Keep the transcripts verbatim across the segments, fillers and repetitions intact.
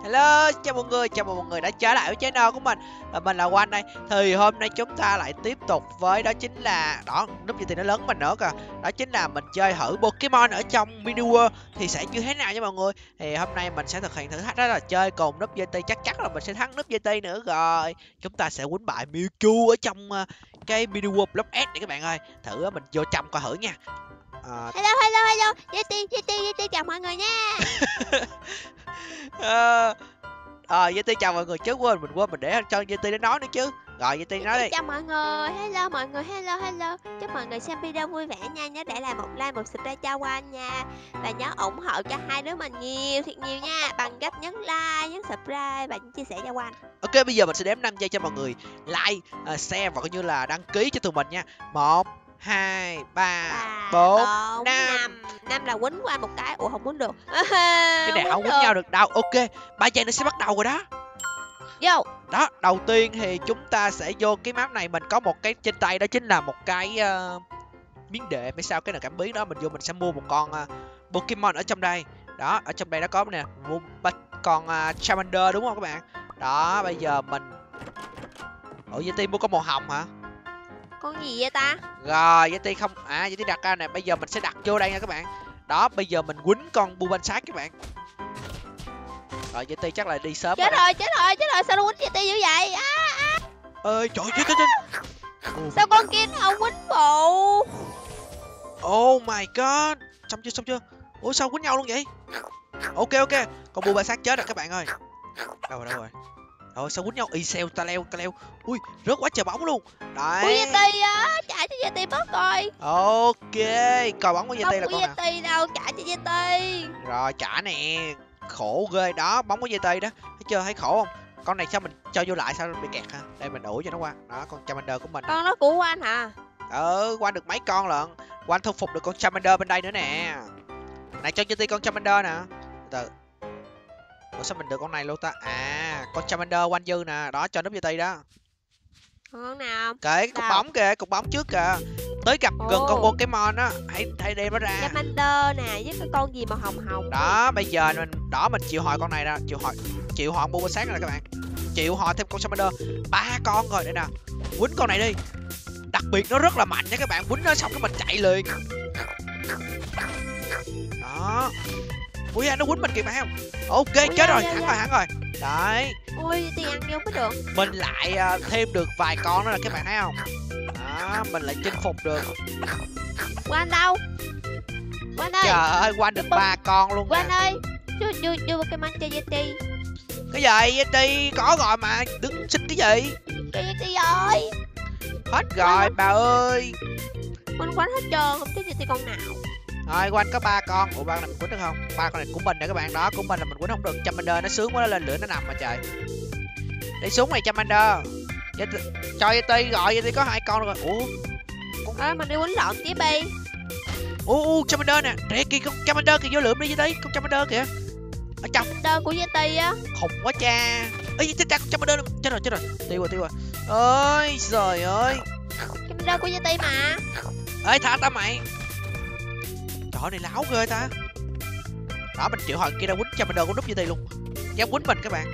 Hello, chào mọi người, chào mừng mọi người đã trở lại với channel của mình. Và mình là Quanh đây. Thì hôm nay chúng ta lại tiếp tục với đó chính là đó, núp gì thì nó lớn mình nữa kìa. Đó chính là mình chơi thử Pokemon ở trong mini world thì sẽ như thế nào nha mọi người. Thì hôm nay mình sẽ thực hiện thử thách đó là chơi cùng núp giê tê, chắc chắn là mình sẽ thắng núp giê tê nữa rồi. Chúng ta sẽ quýnh bại Mewtwo ở trong uh, cái mini world Block S này các bạn ơi. Thử uh, mình vô trong coi thử nha. Uh... Hello hello hello, giê tê giê tê giê tê chào mọi người nha. Ờ à, giê tê chào mọi người chứ, quên mình quên mình để cho giê tê nó nói nữa chứ. Rồi giê tê nói đi. Chào mọi người, hello mọi người, hello hello. Chúc mọi người xem video vui vẻ nha, nhớ để lại một like, một subscribe cho Quanh nha. Và nhớ ủng hộ cho hai đứa mình nhiều thiệt nhiều nha, bằng cách nhấn like, nhấn subscribe và chia sẻ cho Quanh. Ok, bây giờ mình sẽ đếm năm giây cho mọi người like, uh, share và cũng như là đăng ký cho tụi mình nha. Một hai ba bốn năm. Năm là quýnh qua một cái. Ủa không quýnh được. Cái này không quýnh nhau được đâu. Ok, ba giây nó sẽ bắt đầu rồi đó. Vô. Đó, đầu tiên thì chúng ta sẽ vô cái map này. Mình có một cái trên tay, đó chính là một cái uh, biến đệ mấy sao cái nào cảm biến đó. Mình vô mình sẽ mua một con uh, Pokemon ở trong đây. Đó, ở trong đây nó có nè, mua con uh, Charmander đúng không các bạn. Đó, bây giờ mình ủa giê tê mua con màu hồng hả? Con gì vậy ta? Rồi, giê tê không à, giê tê đặt ra nè, bây giờ mình sẽ đặt vô đây nha các bạn. Đó, bây giờ mình quýnh con Bulbasaur các bạn. Rồi giê tê chắc là đi sớm. Chết rồi, chết rồi, chết rồi, sao nó quýnh giê tê dữ vậy? À, à. Ơi trời, chết chết chết. Sao con kia nó không quýnh bộ? Oh my god. Xong chưa, xong chưa? Ủa sao quýnh nhau luôn vậy? Ok ok, con Bulbasaur chết rồi các bạn ơi. Đâu rồi, đâu rồi? Rồi sao quýnh nhau y xèo ta leo ta leo. Ui, rớt quá trời bóng luôn. Đấy. Của giê tê á, trả cho giê tê mất rồi. Ok, coi bóng của giê tê là con nào? Không của giê tê đâu, trả cho giê tê. Rồi trả nè. Khổ ghê đó, bóng của giê tê đó. Thấy chưa, thấy khổ không? Con này sao mình cho vô lại sao bị kẹt ha? Đây mình đuổi cho nó qua. Đó, con Charmander của mình. Con nó của Quanh hả? Ờ, Quanh được mấy con lận. Quanh thu phục được con Charmander bên đây nữa nè. Này cho giê tê con Charmander nè. Từ ủa sao mình được con này luôn ta? À, con Charmander Quanh dư nè. Đó, cho núp giê tê đó. Con nào? Kệ, cục bóng kìa, cục bóng trước kìa. Tới gặp Ồ. gần con Pokemon á, hãy hãy đem nó ra. Charmander nè, với cái con gì mà hồng hồng. Đó, bây giờ mình đó mình chịu hỏi con này nè, chịu hỏi chịu hỏi Bulbasaur nè các bạn. Chịu hỏi thêm con Charmander, ba con rồi đây nè. Quýnh con này đi. Đặc biệt nó rất là mạnh nha các bạn, quýnh nó xong cái mình chạy liền. Đó. Ui anh nó quýnh mình kìa phải không? Ok, Ui, chết da, rồi, da, thắng da. rồi, thắng rồi. Đấy. Ôi, tiền ăn vô mới được. Mình lại uh, thêm được vài con nữa là các bạn thấy không? Đó, mình lại chinh phục được. Quanh đâu? Quanh ơi. Trời ơi, Quanh được ba con luôn. Quanh ơi, vô vô vô Pokemon cho giê tê. Cái gì? giê tê có rồi mà, đứng xin cái gì? Cho giê tê rồi. Hết rồi Quanh... bà ơi. Quanh quánh hết trơn, không biết giê tê con nào. Rồi Quanh có ba con. Ủa ba này mình quýnh được không? Ba con này của mình nè các bạn. Đó, của mình là mình quýnh không được. Charmander nó sướng quá, nó lên lửa nó nằm mà trời. Đi xuống này Charmander. Cho giê tê gọi, giê tê có hai con rồi. Ủa con... Ê, mình đi quýnh lộn tí bi. Ủa, ủa Charmander nè. Rẻ kìa, con Charmander kìa, vô lượm đi giê tê. Con Charmander kìa. Ở trong Charmander của giê tê á. Khùng quá cha. Ê, chết cha, con Charmander. Chết rồi, chết rồi. Tiêu rồi, tiêu rồi. Ơi, trời ơi. Charmander của giê tê mà. Ê, thả ta mày. Trời này láo ghê ta. Đó, mình chịu hồi kia ra quýnh Charmander của núp giê tê luôn. Dám quýnh mình các bạn.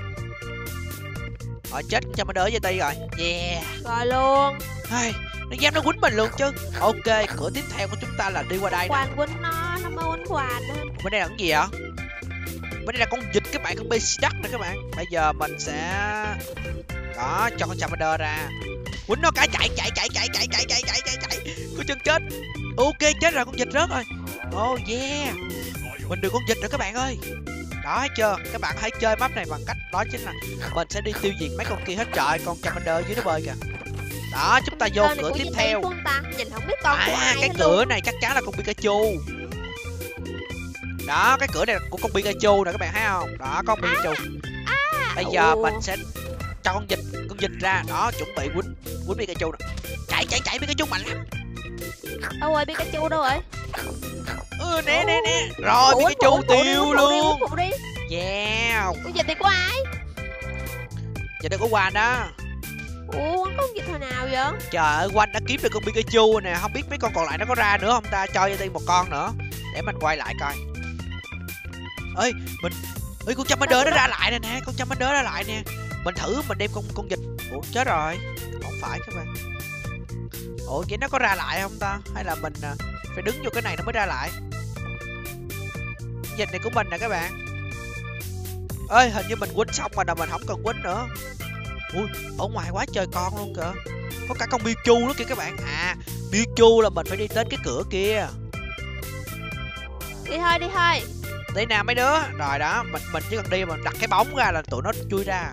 Rồi chết Charmander ở giê tê rồi. Yeah. Rồi luôn. Hey, nó dám nó quýnh mình luôn chứ. Ok, cửa tiếp theo của chúng ta là đi qua đây nè. Quanh quýnh nó, nó mới quýnh Quanh. Bên đây là cái gì vậy? Bên đây là con vịt các bạn, con bê xê đất nè các bạn. Bây giờ mình sẽ đó cho con Charmander ra. Quýnh nó cái chạy chạy chạy chạy chạy chạy chạy chạy chạy chạy. Có chân chết. Ok, chết rồi, con vịt rớt rồi. Oh yeah. Mình được con vịt rồi các bạn ơi. Đó thấy chưa? Các bạn hãy chơi map này bằng cách đó chính là mình sẽ đi tiêu diệt mấy con kia hết trời. Con Charmander dưới nó bơi kìa. Đó, chúng ta vô cửa tiếp theo. Nhìn không biết con à, của ai cái cửa luôn. Này chắc chắn là con Pikachu. Đó, cái cửa này là của con Pikachu nè các bạn thấy không? Đó, con Pikachu. À, à, bây giờ ồ. mình sẽ cho con vịt, con vịt ra. Đó, chuẩn bị quýnh quýnh Pikachu nè. Chạy chạy chạy, Pikachu mạnh lắm. Đâu rồi Pikachu đâu rồi? Ừ, nè nè nè. Rồi phụ Pikachu phụ, phụ tiêu phụ luôn. Phụ đi, phụ đi. Yeah. Con vịt này của ai? Vịt này của Quanh đó. Ủa, con vịt hồi nào vậy? Trời ơi, Quanh đã kiếm được con Pikachu nè. Không biết mấy con còn lại nó có ra nữa không ta. Cho cho thêm một con nữa để mình quay lại coi. Ơi, mình Ui, con Charmander nó ra lại nè nè, con Charmander ra lại nè. Mình thử mình đem con con vịt. Ủa chết rồi. Không phải các bạn. Ủa vậy nó có ra lại không ta? Hay là mình à, phải đứng vô cái này nó mới ra lại? Vịt này của mình nè các bạn. Ơi hình như mình quýnh xong rồi nè, mình không cần quýnh nữa. Ui, ở ngoài quá trời con luôn kìa. Có cả con Mewtwo nữa kìa các bạn. À, Mewtwo là mình phải đi tới cái cửa kia. Đi thôi, đi thôi. Tí nào mấy đứa. Rồi đó, mình mình chỉ cần đi mình đặt cái bóng ra là tụi nó chui ra.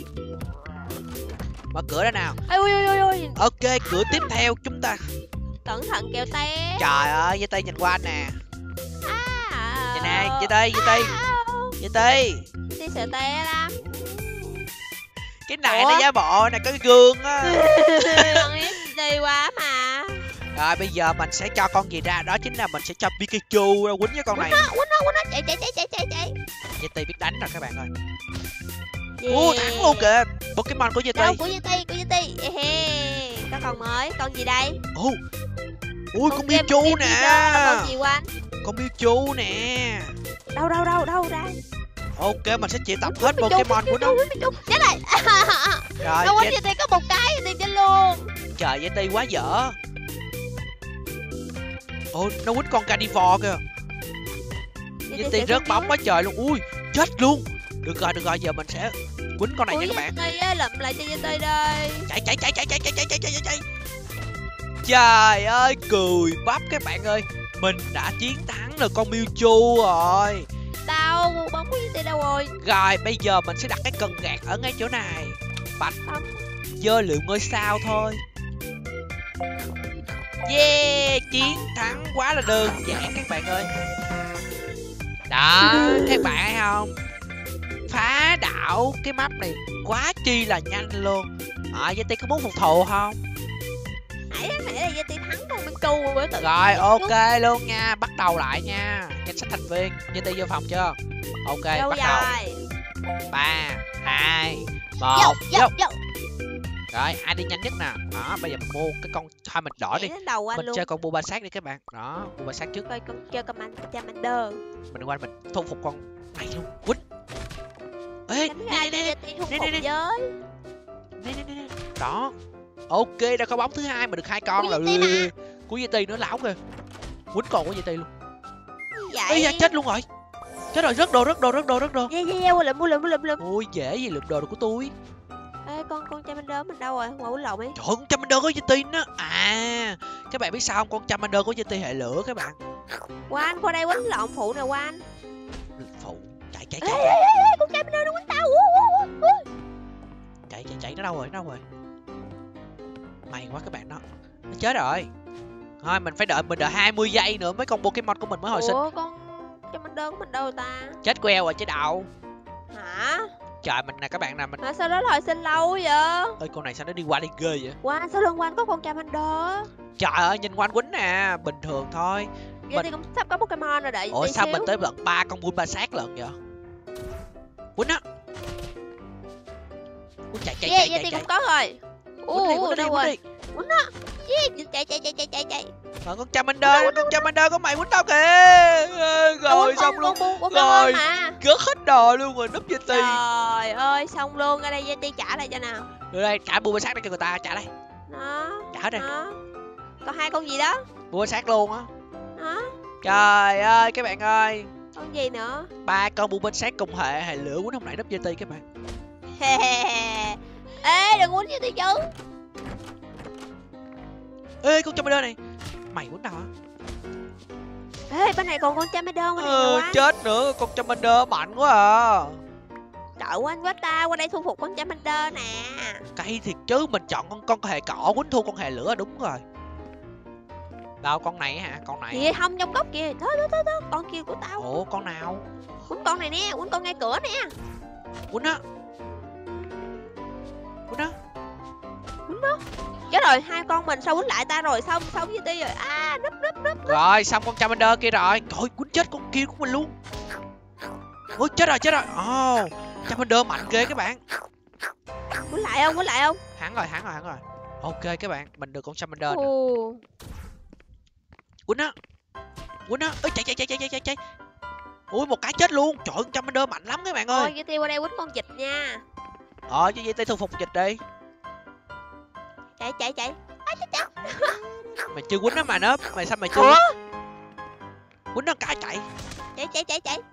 Mở cửa ra nào. Ôi ôi ôi ôi. Ok, cửa tiếp theo chúng ta. Cẩn thận kẹo té. Trời ơi, Dây Tây nhìn qua anh nè. À, Nhìn nè, Dây Tây, Dây Tây. Dây Tây. Đi sợ té lắm. Cái này Ủa? nó giả bộ nè, có cái gương á. Con ít đi quá mà. Rồi bây giờ mình sẽ cho con gì ra, đó chính là mình sẽ cho Pikachu ra quýnh với con này. Quýnh nó, quýnh nó, quýnh nó, chạy chạy chạy chạy chạy chạy. Dây Tây biết đánh rồi các bạn ơi. Yeah. Ủa thắng luôn kìa. Pokemon của Dây Đâu, Tây. của Dây Tây, của Dây Tây. Ê, có con mới, con gì đây? Ồ. Ui con Game- Mewtwo game nè. leader là con gì quanh? Con Mewtwo nè. Đâu đâu đâu đâu ra? Ok mình sẽ triệu tập hết Mewtwo, Pokemon của nó. Mewtwo, Mewtwo. Chết rồi. Rồi Đâu quanh Dây... Dây Tây có một cái thì chết luôn. Trời Dây Tây quá dở. Ôi nó quýnh con Carnivore kìa. Dây Tây rớt bóng quá trời luôn. Ui chết luôn. Được rồi được rồi giờ mình sẽ quýnh con này nha các bạn. Dây Tây lụm lại cho Dây Tây đây. Chạy chạy chạy chạy chạy chạy chạy chạy chạy chạy. Trời ơi cười bắp các bạn ơi. Mình đã chiến thắng được con Mewtwo rồi. Đâu, bóng của Dây Tây đâu rồi? Rồi bây giờ mình sẽ đặt cái cần gạt ở ngay chỗ này. Bạch dơ lượng ngôi sao thôi. Yeah, chiến thắng quá là đơn giản các bạn ơi. Đó, các bạn thấy không? Phá đảo cái map này quá chi là nhanh luôn. À, Dây Tây có muốn phục thù không? Nãy nãy là Dây Tây thắng con Mewtwo với tự. Rồi ok luôn nha, bắt đầu lại nha. Danh sách thành viên, Dây Tây vô phòng chưa? Ok, Đâu bắt đầu. rồi? Ba, hai, Vô, một, vô, vô. vô. Rồi, ai đi nhanh nhất nè. Đó, bây giờ mình mua cái con thôi mình đỏ đi. Nhảy đến đầu anh Mình luôn. chơi con Bulbasaur đi các bạn. Đó, Bulbasaur trước. Coi con chơi con Charmander. Mình qua mình thu phục con này luôn. Quýnh. Ê, Đánh nè ra nè nè Dây Tây thu nè, phục nè, nè. với. nè nè nè. Đó. Ok, đã có bóng thứ hai mà được hai con Của là Dây Tây của Dây Tây nữa láo kìa. Quýnh con của Dây Tây luôn. Như Ê da vậy. chết luôn rồi. Chết rồi, rớt đồ, rớt đồ, rớt đồ, rớt đồ. Dây dây dây, mua lụm, mua lụm, mua lụm, mua lụm. Ôi dễ gì lượm đồ của tôi. Ê, con con Charmander mình đâu rồi? Ngoài quýnh lộn ấy. Trời ơi, con Charmander của Dây Tây nó. À, các bạn biết sao không? Con Charmander của Dây Tây hệ lửa các bạn. Qua anh, qua đây quýnh lộn phụ nè qua anh. Phụ. Chạy chạy Ê, chạy. ê, ê, ê, con Charmander nó quýnh tao. Ú, ú, ú, ú. Chạy chạy chạy nó đâu rồi, nó đâu rồi. May quá các bạn đó. Nó chết rồi. Thôi mình phải đợi mình đợi hai mươi giây nữa mấy con Pokemon của mình mới hồi sinh. Ủa con Charmander của mình đâu rồi ta? Chết queo rồi chứ đâu. Hả? Trời mình nè các bạn nè mình. Hả, sao đó hồi sinh lâu vậy? Ơi con này sao nó đi qua đi ghê vậy? Qua anh, sau lưng qua anh có con Charmander. Trời ơi nhìn quanh quýnh nè, bình thường thôi. Vậy Mình- thì cũng sắp có Pokemon rồi, đợi Ủa tí sao xíu. mình tới lận ba con Bulbasaur lận vậy? Quýnh á. Quýnh chạy chạy Yeah, chạy vậy chạy thì chạy. cũng có rồi. Quýnh đi, Ủa, quýnh đi, đâu quýnh rồi? đi. Yeah, chạy chạy chạy chạy chạy chạy. Rồi con Charmander, con Charmander của mày quýnh tao kìa. Ê, Rồi Đâu, xong con- luôn. con Pokemon Rồi. mà. Rớt hết đồ luôn rồi, núp Dây Tây. Trời ơi, xong luôn, ra đây Dây Tây trả lại cho nào. Rồi đây, trả Bulbasaur đây cho người ta, trả đây. Đó, Trả hết đây. đó. Còn hai con gì đó? Bulbasaur luôn á. Đó, Trời ơi các bạn ơi. con gì nữa? Ba con Bulbasaur cùng hệ hệ lửa quýnh không lại núp Dây Tây các bạn. Ê, đừng quýnh Dây Tây chứ. Ê con Charmander này. Mày quýnh đâu hả? Ê, bên này còn con Charmander bên này nè Ừ, quá. chết nữa, con Charmander mạnh quá à. Trời ơi, anh quá ta, qua đây thu phục con Charmander nè. Cay thiệt chứ, mình chọn con con hề cỏ quýnh thua con hề lửa đúng rồi. Đâu con này hả? Con này. Kìa, không trong góc kìa. Đó, đó, đó, đó, con kia của tao. Ủa con nào? Quýnh con này nè, quýnh con ngay cửa nè. Quýnh á. Quýnh á. Quýnh đó. Chết rồi, hai con mình sao quýnh lại ta rồi, xong xong với ti rồi. À, núp núp núp. Rồi xong con Charmander kia rồi. Trời quýnh chết con kia của mình luôn. Ôi chết rồi chết rồi. Ồ, oh, Charmander mạnh ghê các bạn. Quýnh lại không, quýnh lại không? Hắn rồi, hắn rồi, hắn rồi. Ok các bạn, mình được con Charmander nè. Ồ. Quýnh á. Quýnh á. Ơi chạy chạy chạy chạy chạy chạy chạy. Ui, một cái chết luôn. Trời ơi, con Charmander mạnh lắm các bạn ơi. Thôi Gi ti qua đây quýnh con vịt nha. Ờ cho Gi ti thu phục vịt đi. Chạy chạy chạy. Mày chưa quýnh nó mà nó, mày sao mày chưa Ủa? quýnh nó cái chạy. Chạy chạy chạy chạy.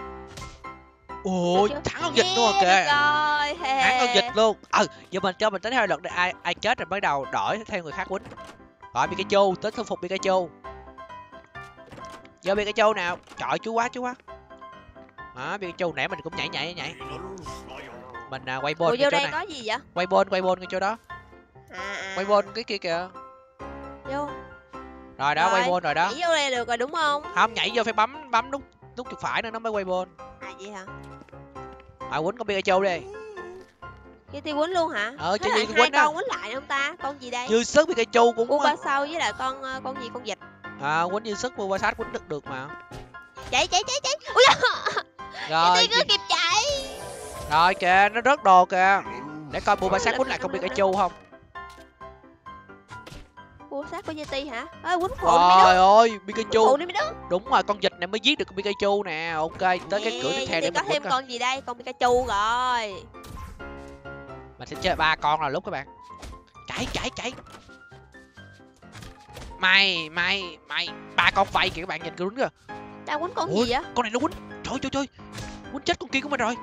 Ôi, Được thắng con vịt luôn Yeah, rồi được kìa. rồi. Hề. Thắng con vịt luôn. Ừ, giờ mình cho mình tính hai lượt để ai ai chết rồi bắt đầu đổi theo người khác quýnh. Rồi Pikachu, tới thu phục Pikachu. Giờ Pikachu nào. Trời ơi, chú quá chú quá. Đó, Pikachu nãy mình cũng nhảy nhảy nhảy. Mình à, quay Ủa bôn vô cái chỗ đây này. có gì vậy? Quay bôn, quay bôn cái chỗ đó. À, à. Quay bôn cái kia kìa. Vô. Rồi đó, Rồi, quay bôn rồi đó. Nhảy vô đây được rồi đúng không? Không, nhảy vô phải bấm bấm nút nút chuột phải nữa nó mới quay bôn. À vậy hả? À, quýnh con Pikachu đi. Gi ti quýnh luôn hả? Ờ, cho Thế là Gi ti hai quýnh á. con quýnh lại không ta? Con gì đây? Dư sức Pikachu cũng Bulbasaur với lại con ờ, con gì con vịt. à, quýnh dư sức Bulbasaur quýnh được được mà. Chạy chạy chạy chạy. Ui Rồi Gi ti cứ kịp chạy. rồi kìa, nó rớt đồ kìa. Để coi Bulbasaur quýnh lại con Pikachu không. Bulbasaur của Gi ti hả? Ơi quýnh phụ đi mấy Trời đứa. ơi, Quýnh Pikachu. phụ đi mấy đứa. Đúng rồi, con vịt này mới giết được con Pikachu nè. Ok, tới cái cửa tiếp theo để Gi ti có mình thêm quýnh coi. con gì đây? Con Pikachu rồi. Mình sẽ chơi ba con là lúc các bạn. Chạy chạy chạy. Mày mày mày ba con vậy kìa các bạn, nhìn cứ đúng kìa. Tao quýnh con Ủa, gì vậy? con này nó quýnh. Trời trời trời. Quýnh chết con kia của mình rồi.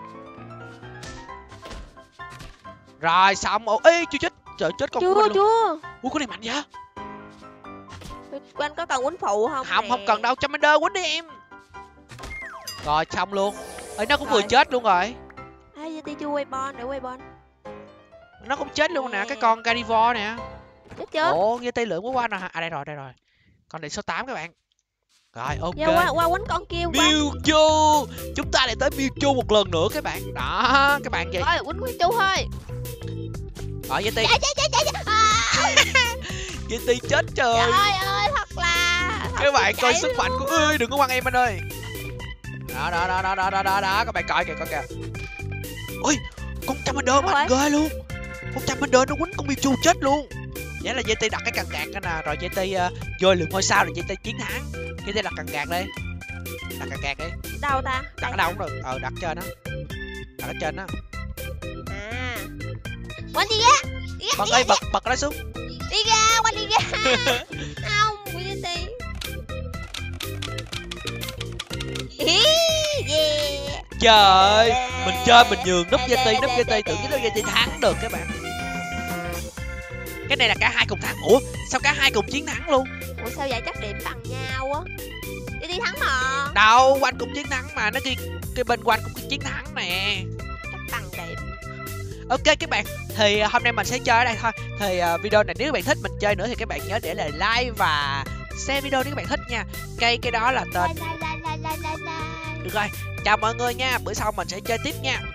Rồi xong. Ồ, ê chưa chết. Trời chết con của Chưa mình luôn. chưa. Ui, con này mạnh vậy. Anh có cần quýnh phụ không? Không, nè? không cần đâu, Charmander quýnh đi em. Rồi xong luôn. Ê, nó cũng vừa Rồi. chết luôn rồi. Ê Gi ti chưa quay bon để quay bon. Nó cũng chết luôn nè, Nè. cái con Gardevoir nè. Chết chưa? Ồ, Gi ti lượng quá qua rồi hả? À đây rồi, đây rồi. Con này số tám các bạn. Rồi, ok. Vô qua qua quýnh con kia qua. Mewtwo. Chúng ta lại tới Mewtwo một lần nữa các bạn. Đó, các bạn vậy. Thôi quýnh Mewtwo thôi. Rồi Gi ti. Chạy chạy chạy chạy. chạy. À, Gi ti chết trời. trời ơi thật là. thật Các bạn là coi chạy sức luôn. mạnh của ơi, đừng có quăng em anh ơi. Đó đó đó đó đó đó đó, đó. Các bạn coi kìa, coi kìa. Ôi, con Charmander Đâu mạnh rồi? ghê luôn. Con Charmander nó quýnh con Mewtwo chết luôn. Vậy là Gi ti đặt cái cần gạt nè, rồi Gi ti uh, vô lượng ngôi sao rồi Gi ti chiến thắng. Gi ti đặt cần gạt đi. Đặt cần gạt đi. Đâu ta? Đặt ở đâu cũng được. Ờ, đặt trên đó. Đặt ở trên đó. À. Quanh đi ra. Đi ra, Bật đi ra, ơi, bật bật nó xuống. đi ra, quanh đi ra. Không, Gi ti. Ý, yeah. Trời ơi, Yeah. mình chơi mình nhường núp Gi ti, Yeah, núp yeah, Gi ti yeah, tưởng yeah. cái Gi ti thắng được các bạn. Cái này là cả hai cùng thắng. Ủa, sao cả hai cùng chiến thắng luôn? Ủa sao vậy, chắc điểm bằng nhau á. Gi ti thắng mà. Đâu, Quanh cũng chiến thắng mà, nó kia cái bên Quanh cũng chiến thắng nè. Chắc bằng điểm. Ok các bạn, thì uh, hôm nay mình sẽ chơi ở đây thôi. Thì uh, video này nếu các bạn thích mình chơi nữa thì các bạn nhớ để lại like và share video nếu các bạn thích nha. Cái cái đó là tên. Like, like, like, like, like, like. Được rồi, chào mọi người nha, bữa sau mình sẽ chơi tiếp nha.